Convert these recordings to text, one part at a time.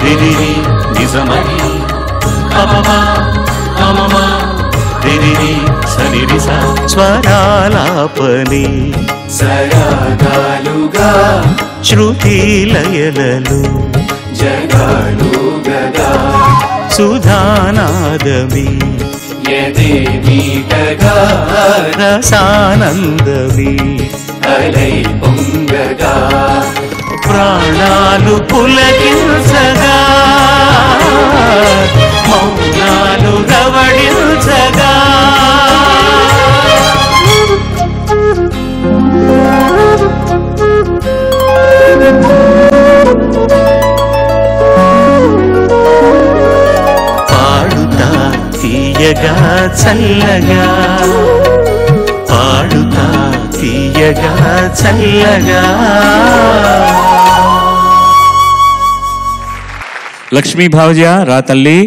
రిరిరి నిజమరి పమమా పమమా రిరిరి సరిరిస స్వరాలాపని సరాగాలుగా శృతి లయలలు జగాలు గదా సుధానాదమి యదే మీటగా రసానందమి అలై పొంగగా ప్రాణాలు పులకించగా మౌనాలు రవళించగా పాడుతా తీయగా చల్లగా పాడుతా తీయగా చల్లగా. లక్ష్మీ భావజ రా తల్లి.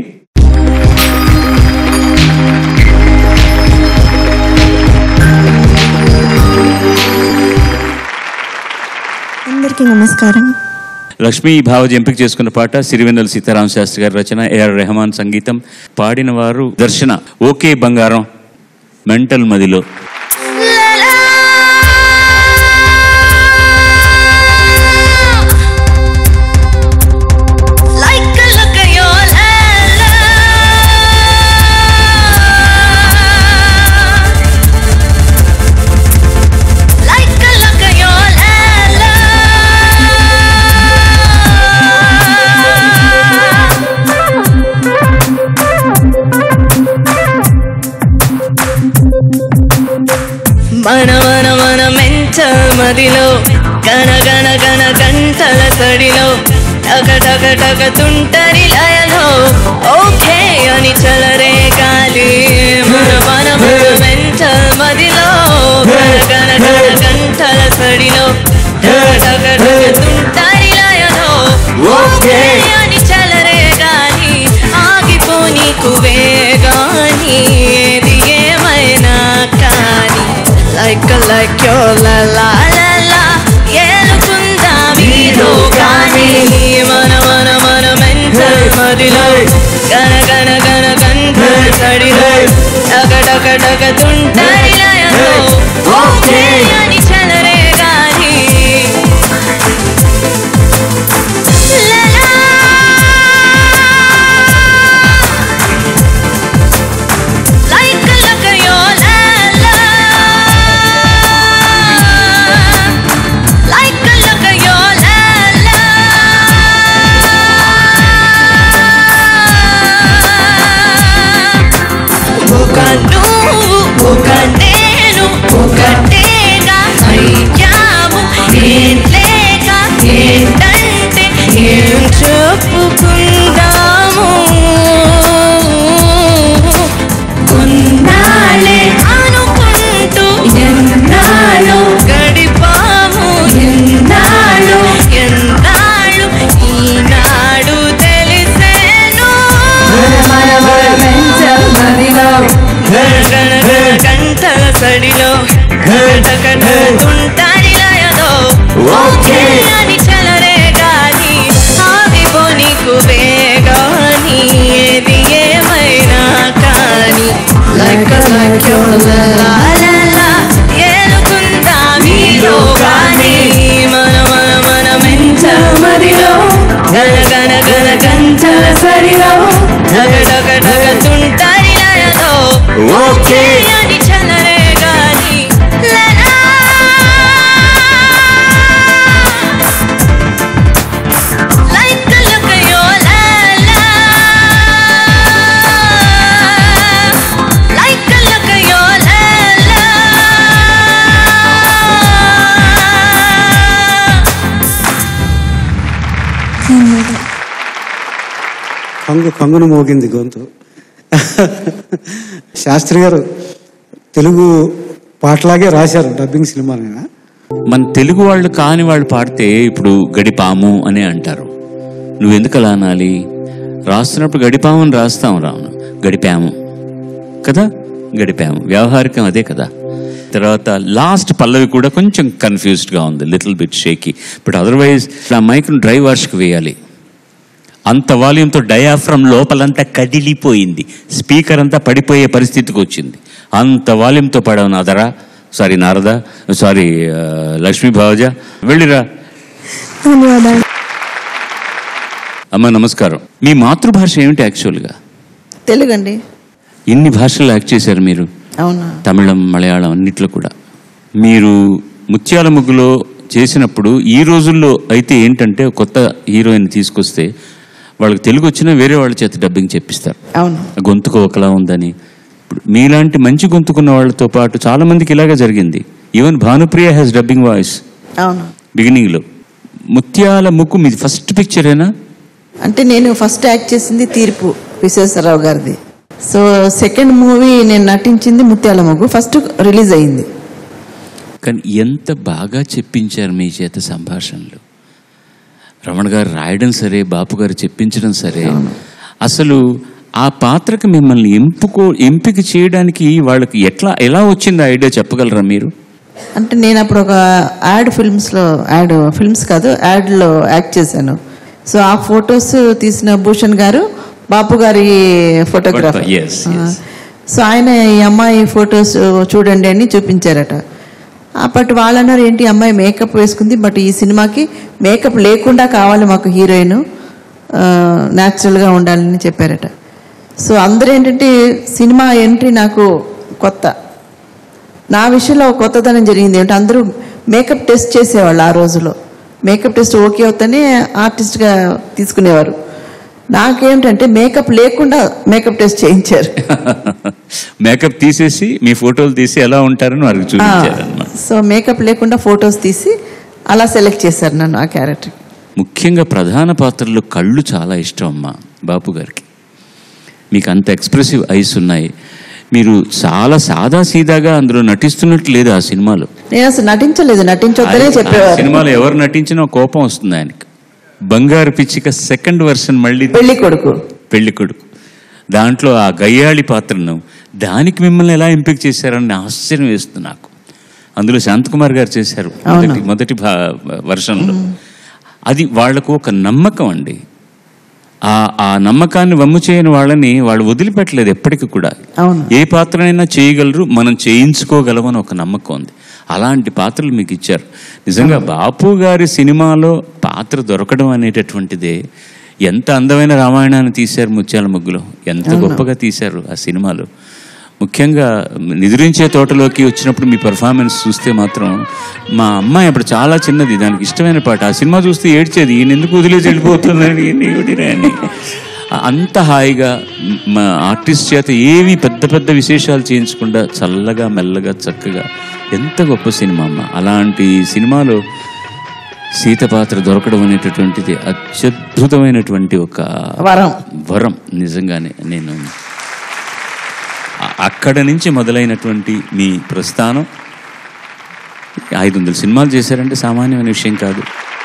అందరికీ నమస్కారం. లక్ష్మీ భావజ ఎంపిక చేసుకున్న పాట సిరివెన్నెల సీతారామ శాస్త్రి గారి రచన, ఏఆర్ రెహమాన్ సంగీతం, పాడిన వారు దర్శన. ఓకే బంగారం మెంటల్ మదిలో. మన మెంటల్ మదిలో గన గన గన గంటల సడిలో టక టక టక తుంటరి లయలో ఓకే అని చలరే గాలి. మన మెంటల్ మదిలో గన గన గన గంటల సడిలో టక టక టక తుంటరి లయలో ఓకే అని చలరే గాలి. ఆగిపోనీకు వేగాని ఏది ఏమైనా కానీ like your la la la la ఏలుకుందా వీరో కానీ మన మెంటల్ మదిలో గన గన గన గంటల సడిలో టక టక టక తుంటరి లయలో ఓకే అని చలరే గాని. సడిలో తుంటరి లయలో ఓకే అని చలరే గాని ఆగిపోనీకు వేగాని ఏది ఏమైనా కానీ ఏలుకుందా మీలో కానీ మన మెంటల్ మదిలో గన గన గన గంటల సడిలో టక టక టక తుంటరి లయలో ఓకే అని చలరే కంగును మోగింది గొంతు. శాస్త్రి గారు తెలుగు పాటలాగే రాశారు డబ్బింగ్ సినిమాని. మన తెలుగు వాళ్ళు కాని వాళ్ళు పాడితే ఇప్పుడు గడిపాము అనే అంటారు. నువ్వెందుకు అలా అనాలి? రాస్తున్నప్పుడు గడిపాము అని రాస్తాం, రాను గడిపాము కదా, గడిపాము. వ్యవహారికం అదే కదా. తర్వాత లాస్ట్ పల్లవి కూడా కొంచెం కన్ఫ్యూజ్డ్గా ఉంది, little bit shaky. But otherwise ఆ మైక్ను డ్రై వాష్కి వేయాలి. అంత వాల్యూమ్తో డయాఫ్రమ్ లోపలంతా కదిలిపోయింది, స్పీకర్ అంతా పడిపోయే పరిస్థితికి వచ్చింది. అంత వాల్యూమ్తో పాడావు నాదరా, సారీ నారద, సారీ లక్ష్మీ భావజ, వెళ్ళిరా. ధన్యవాదాలు. అమ్మ నమస్కారం. మీ మాతృభాష ఏమిటి యాక్చువల్గా? తెలుగు అండి. ఇన్ని భాషల్లో యాక్ట్ చేశారు మీరు. అవునా? తమిళం, మలయాళం అన్నిట్లో కూడా. మీరు ముత్యాల ముగ్గులో చేసినప్పుడు ఈ రోజుల్లో అయితే ఏంటంటే కొత్త హీరోయిన్ తీసుకొస్తే వాళ్ళకి తెలుగు వచ్చినా వేరే వాళ్ళ చేత డబ్బింగ్ చెప్పిస్తారు. అవును. గొంతుకు ఒకలా ఉందని. ఇప్పుడు మీలాంటి మంచి గొంతుకున్న వాళ్ళతో పాటు చాలా మందికి ఇలాగే జరిగింది. Even Bhanupriya has dubbing voice. అవును. బిగినింగ్లో. ముత్యాల ముగ్గు మీది ఫస్ట్ పిక్చరేనా? అంటే నేను ఫస్ట్ యాక్ట్ చేసింది తీర్పు విశ్వేశ్వరరావు గారిది. సో సెకండ్ మూవీ నేను నటించింది ముత్యాల ముగ్గు, ఫస్ట్ రిలీజ్ అయింది. కానీ ఎంత బాగా చెప్పించారు మీ చేత సంభాషణలు. రమణ గారు రాయడం సరే, బాపు గారు చెప్పించడం సరే. అసలు ఆ పాత్రకు మిమ్మల్ని ఎంపిక చేయడానికి వాళ్ళకి ఎలా వచ్చింది ఐడియా చెప్పగలరా మీరు? అంటే నేను అప్పుడు ఒక యాడ్లో యాక్ట్ చేశాను. సో ఆ ఫొటోస్ తీసిన భూషణ్ గారు బాపు గారి ఫోటోగ్రాఫర్. సో ఆయన ఈ అమ్మాయి ఫొటోస్ చూడండి అని చూపించారట. బట్ వాళ్ళు అన్నారు ఏంటి అమ్మాయి మేకప్ వేసుకుంది, బట్ ఈ సినిమాకి మేకప్ లేకుండా కావాలి మాకు హీరోయిన్, న్యాచురల్గా ఉండాలని చెప్పారట. సో అందరూ ఏంటంటే సినిమా ఎంట్రీ నాకు కొత్త, నా విషయంలో కొత్తదనం జరిగింది. అంటే అందరూ మేకప్ టెస్ట్ చేసేవాళ్ళు ఆ రోజులో. మేకప్ టెస్ట్ ఓకే అవుతానే ఆర్టిస్ట్గా తీసుకునేవారు. నాకేమిటంటే మేకప్ లేకుండా మేకప్ టెస్ట్ చేయించారు. మేకప్ తీసేసి మీ ఫోటోలు తీసి ఎలా ఉంటారని వారికి చూపించారు. సో మేకప్ లేకుండా ఫొటోస్ తీసి అలా సెలెక్ట్ చేశారు నన్ను ఆ క్యారెక్టర్. ముఖ్యంగా ప్రధాన పాత్రలు కళ్ళు చాలా ఇష్టం అమ్మా బాపు గారికి. మీకు అంత ఎక్స్ప్రెసివ్ ఐస్ ఉన్నాయి. మీరు చాలా సాదా సీదాగా అందులో నటిస్తున్నట్టు లేదు ఆ సినిమాలో. నేను అసలు నటించొద్దనే చెప్పేవారు. సినిమాలో ఎవరు నటించినా కోపం వస్తుంది ఆయనకి. బంగారు పిచ్చిక సెకండ్ వర్షన్ మళ్ళీ పెళ్లి కొడుకు, దాంట్లో ఆ గయ్యాళి పాత్రను దానికి మిమ్మల్ని ఎలా ఎంపిక చేశారని ఆశ్చర్యం వేస్తుంది నాకు. అందులో శాంతకుమార్ గారు చేశారు మొదటి వర్షంలో. అది వాళ్లకు ఒక నమ్మకం అండి. ఆ నమ్మకాన్ని వమ్ము చేయని వాళ్ళని వాళ్ళు వదిలిపెట్టలేదు ఎప్పటికీ కూడా. ఏ పాత్రనైనా చేయగలరు, మనం చేయించుకోగలమని ఒక నమ్మకం ఉంది. అలాంటి పాత్రలు మీకు ఇచ్చారు. నిజంగా బాపు గారి సినిమాలో పాత్ర దొరకడం అనేటటువంటిదే. ఎంత అందమైన రామాయణాన్ని తీశారు ముత్యాల ముగ్గులో, ఎంత గొప్పగా తీశారు ఆ సినిమాలో. ముఖ్యంగా నిద్రించే తోటలోకి వచ్చినప్పుడు మీ పెర్ఫార్మెన్స్ చూస్తే మాత్రం, మా అమ్మాయి అప్పుడు చాలా చిన్నది, దానికి ఇష్టమైన పాట. ఆ సినిమా చూస్తే ఏడ్చేది, ఈయన ఎందుకు వదిలేసి వెళ్ళిపోతుందని అని. అంత హాయిగా మా ఆర్టిస్ట్ చేత ఏవి పెద్ద విశేషాలు చేయించకుండా చల్లగా మెల్లగా చక్కగా, ఎంత గొప్ప సినిమా అమ్మ. అలాంటి సినిమాలో సీత పాత్ర దొరకడం అనేటటువంటిది అత్యద్భుతమైనటువంటి ఒక వరం నిజంగానే. నేను అక్కడ నుంచి మొదలైనటువంటి మీ ప్రస్థానం 500 సినిమాలు చేశారంటే సామాన్యమైన విషయం కాదు.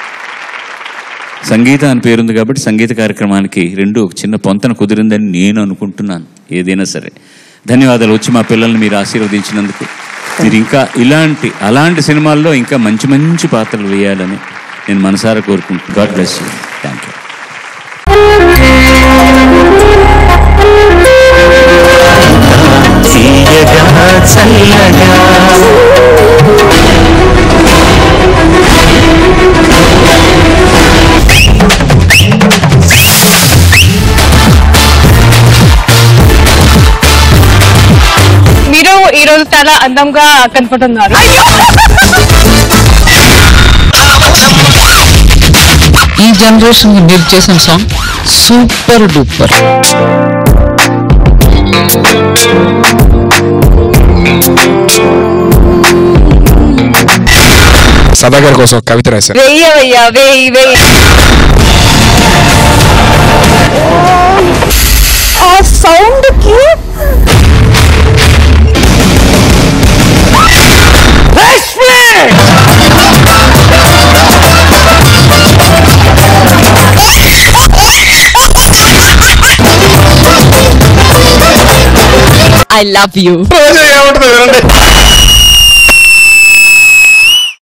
సంగీత అని పేరుంది కాబట్టి సంగీత కార్యక్రమానికి రెండు ఒక చిన్న పొంతన కుదిరిందని నేను అనుకుంటున్నాను. ఏదైనా సరే ధన్యవాదాలు. వచ్చి మా పిల్లల్ని మీరు ఆశీర్వదించినందుకు. మీరు ఇంకా అలాంటి సినిమాల్లో ఇంకా మంచి పాత్రలు వేయాలని నేను మనసారా కోరుకుంటున్నాను. God bless you. Thank you. మీరు ఈరోజు చాలా అందంగా కనపడుతున్నారు. ఈ జనరేషన్ మీరు చేసిన సాంగ్ సూపర్ డూపర్. సదాగర్ కోసం కవిత రాశారు. ఆ సౌండ్ కి I love you.